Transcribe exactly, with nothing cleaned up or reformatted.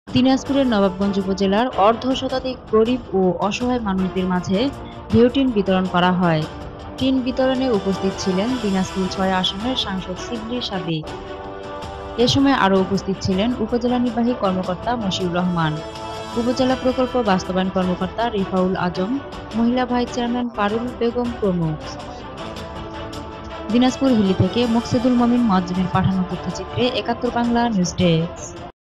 দিনাজপুরের নবাবগঞ্জ উপজেলার অর্ধ শতাধিক গরিব ও অসহায় মানুষদের মাঝে ঘিও টিন বিতরণ করা হয়। টিন বিতরণে উপস্থিত ছিলেন দিনাজপুর ছয় আসনের সাংসদ শিবলী সাদিক। এ সময় আরও উপস্থিত ছিলেন উপজেলা নির্বাহী কর্মকর্তা মশিউর রহমান, উপজেলা প্রকল্প বাস্তবায়ন কর্মকর্তা রিফাউল আজম, মহিলা ভাইস চেয়ারম্যান পারুল বেগম প্রমুখ। দিনাজপুর হিলি থেকে মোকসেদুল মমিন মুয়াজ্জমের পাঠানো তথ্যচিত্রে একাত্তর বাংলা নিউজ ডেস্ক।